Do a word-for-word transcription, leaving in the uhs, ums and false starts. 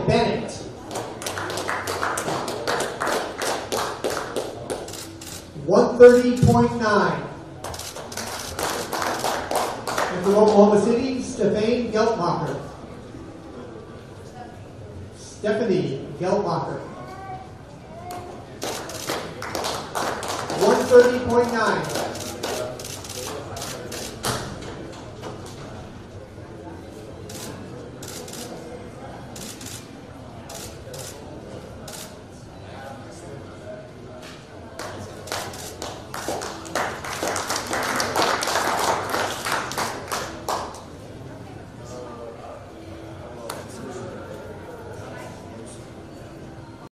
Bennett. one thirty point nine. And from Oklahoma City, Stephanie Geltmacher. Stephanie Geltmacher. one thirty point nine.